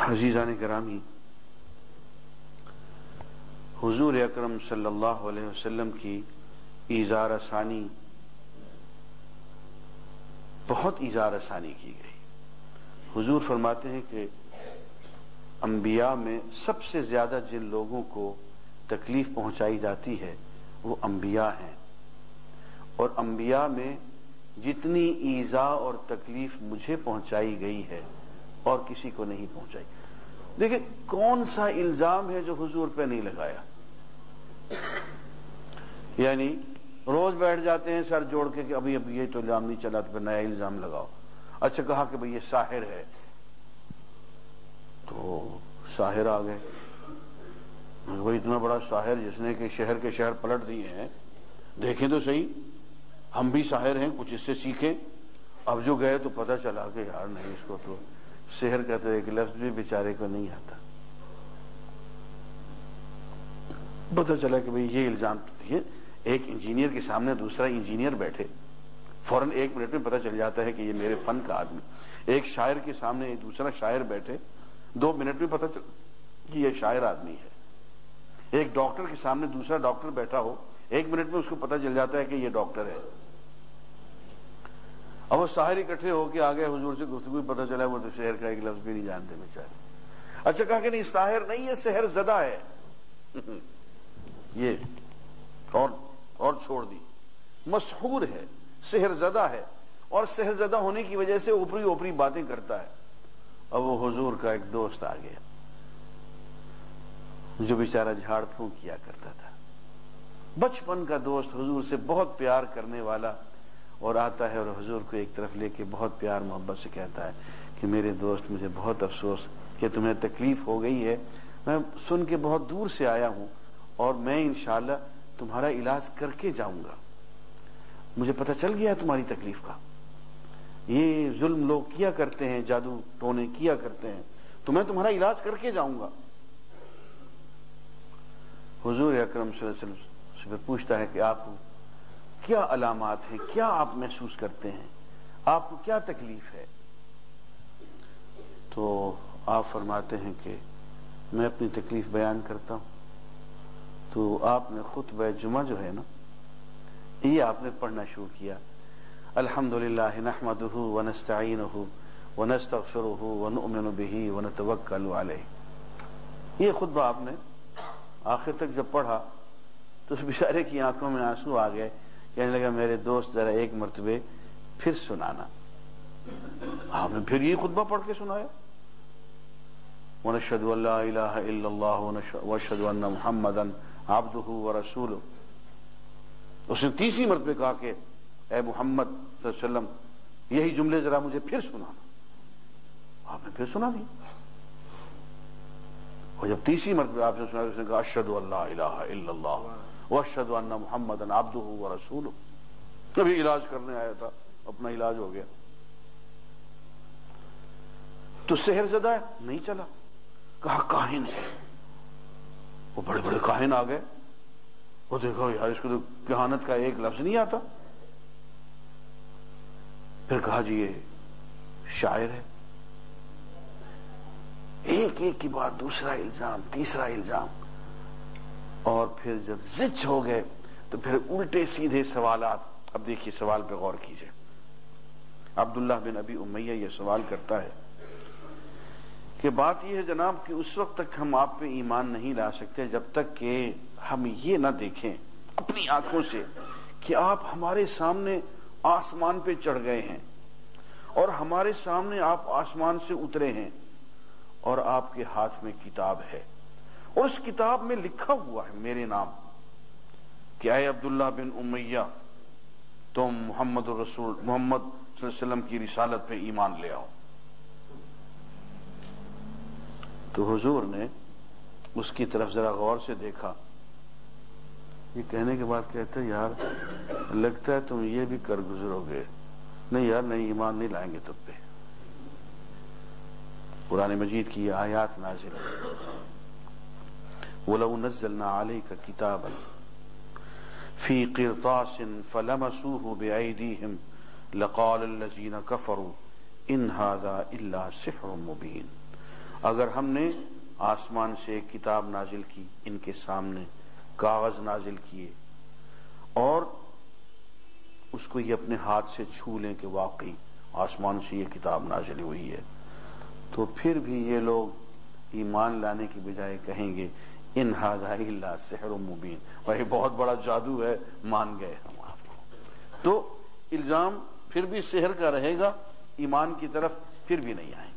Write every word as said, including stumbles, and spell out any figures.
عزیزان گرامی، حضور اکرم صلی اللہ علیہ وسلم کی ایذار ثانی بہت ایذار ثانی کی گئی۔ حضور فرماتے ہیں کہ انبیاء میں سب سے زیادہ جن لوگوں کو تکلیف پہنچائی جاتی ہے وہ انبیاء ہیں، اور انبیاء میں جتنی ایذا اور تکلیف مجھے پہنچائی گئی ہے اور کسی کو نہیں پہنچائی۔ دیکھیں کون سا الزام ہے جو حضور پہ نہیں لگایا؟ یعنی روز بیٹھ جاتے ہیں سر جوڑ کے کہ ابھی ابھی یہ تو الزام نہیں چلا تو پھر نیا الزام لگاؤ۔ اچھا کہا کہ بھئی یہ ساحر ہے تو ساحر آ گئے، بھئی اتنا بڑا ساحر جس نے کہ شہر کے شہر پلٹ دیے ہیں، دیکھیں تو صحیح ہم بھی ساحر ہیں، کچھ اس سے سیکھیں۔ اب جو گئے تو پتہ چلا کہ یار نہیں، اس کو تو سحر کہتے ایک لفظ بھی بیچارے کو نہیں آتا۔ پتہ چلا کہ بھئی یہ الزام، ایک انجینئر کے سامنے دوسرا انجینئر بیٹھے، فوراً ایک منٹ میں پتہ چل جاتا ہے کہ یہ میرے فن کا آدمی۔ ایک شاعر کے سامنے دوسرا شاعر بیٹھے، دو منٹ میں پتہ چل کہ یہ شاعر آدمی ہے۔ ایک ڈاکٹر کے سامنے دوسرا ڈاکٹر بیٹھا ہو، ایک منٹ میں اس کو پتہ چل جاتا ہے کہ یہ ڈاکٹر ہے۔ اب وہ ساحر اکٹھے ہو کے آگے حضور سے گفتگو، پتہ چلا وہ تو شہر کا ایک لفظ بھی نہیں جانتے بیچارے۔ اچھا کہا کہ نہیں ساحر نہیں، یہ سحر زدہ ہے، یہ اور اور چھوڑ دی، مسحور ہے، سحر زدہ ہے، اور سحر زدہ ہونے کی وجہ سے اوپری اوپری باتیں کرتا ہے۔ اب وہ حضور کا ایک دوست آ گیا جو بیچارہ جھاڑ پھونک کیا کرتا تھا، بچپن کا دوست، حضور سے بہت پیار کرنے والا، اور آتا ہے اور حضور کو ایک طرف لے کے بہت پیار محبت سے کہتا ہے کہ میرے دوست مجھے بہت افسوس کہ تمہیں تکلیف ہو گئی ہے، میں سن کے بہت دور سے آیا ہوں اور میں انشاءاللہ تمہارا علاج کر کے جاؤں گا۔ مجھے پتہ چل گیا تمہاری تکلیف کا، یہ ظلم لوگ کیا کرتے ہیں، جادو ٹونے کیا کرتے ہیں، تو میں تمہارا علاج کر کے جاؤں گا۔ حضور اکرم صلی اللہ علیہ وسلم سے پوچھتا ہے کہ آپ کیا علامات ہیں، کیا آپ محسوس کرتے ہیں، آپ کو کیا تکلیف ہے؟ تو آپ فرماتے ہیں کہ میں اپنی تکلیف بیان کرتا ہوں۔ تو آپ نے خطبہ جمعہ جو ہے نا، یہ آپ نے پڑھنا شروع کیا، الحمدللہ نحمدہ ونستعینہ ونستغفرہ ونؤمن بہ ونتوکل علیہ۔ یہ خطبہ آپ نے آخر تک جب پڑھا تو اس بیچارے کی آنکھوں میں آنسو آ گئے، کہنے لگا میرے دوست ذرا ایک مرتبہ پھر سنانا۔ آپ نے پھر یہ خطبہ پڑھ کے سنایا، وَنَشْهَدُ أَن لَا إِلَهَ إِلَّا اللَّهُ وَأَشْهَدُ أَنَّ مُحَمَّدًا عَبْدُهُ وَرَسُولُهُ۔ اس نے تیسری مرتبہ کہا کہ اے محمد صلی اللہ علیہ وسلم یہی جملے ذرا مجھے پھر سنانا۔ آپ نے پھر سنا دی، اور جب تیسری مرتبہ آپ نے سنا اس نے کہا اشہد ان لا الہ الا اللہ واشہد ان محمدا عبدہ ورسولہ۔ ابھی علاج کرنے آیا تھا، اپنا علاج ہو گیا۔ تو سحر زدہ ہے نہیں چلا، کہا کاہن ہے۔ وہ بڑے بڑے کاہن آ گئے، وہ دیکھو یار اس کو تو کہانت کا ایک لفظ نہیں آتا۔ پھر کہا جی یہ شاعر ہے۔ ایک ایک کی بات، دوسرا الزام، تیسرا الزام، اور پھر جب زچ ہو گئے تو پھر الٹے سیدھے سوالات۔ اب دیکھیے سوال پہ غور کیجئے۔ عبداللہ بن ابی امیہ یہ سوال کرتا ہے کہ بات یہ ہے جناب کہ اس وقت تک ہم آپ پہ ایمان نہیں لا سکتے جب تک کہ ہم یہ نہ دیکھیں اپنی آنکھوں سے کہ آپ ہمارے سامنے آسمان پہ چڑھ گئے ہیں، اور ہمارے سامنے آپ آسمان سے اترے ہیں، اور آپ کے ہاتھ میں کتاب ہے، اور اس کتاب میں لکھا ہوا ہے میرے نام کہ اے عبداللہ بن امیہ تم محمد الرسول محمد صلی اللہ علیہ وسلم کی رسالت پہ ایمان لے آؤ۔ تو حضور نے اس کی طرف ذرا غور سے دیکھا، یہ کہنے کے بعد کہتے یار لگتا ہے تم یہ بھی کر گزرو گے، نہیں یار نہیں، ایمان نہیں لائیں گے تم پہ۔ قرآن مجید کی یہ آیات نازل ہے، وَلَوْ نَزَّلْنَا عَلَيْكَ كِتَابًا فِي قِرْطَاسٍ فَلَمَسُوهُ بِأَيْدِيهِمْ لَقَالَ الَّذِينَ كَفَرُوا إِنْ هَذَا إِلَّا سِحْرٌ مُبِينٌ۔ اگر ہم نے آسمان سے ایک کتاب نازل کی، ان کے سامنے کاغذ نازل کیے اور اس کو یہ اپنے ہاتھ سے چھو لیں کہ واقعی آسمان سے یہ کتاب نازل ہوئی ہے، تو پھر بھی یہ لوگ ایمان لانے کی بجائے کہیں گے ان ھذا الا سحر مبین، بھائی بہت بڑا جادو ہے، مان گئے ہم آپ کو۔ تو الزام پھر بھی سحر کا رہے گا، ایمان کی طرف پھر بھی نہیں آئے۔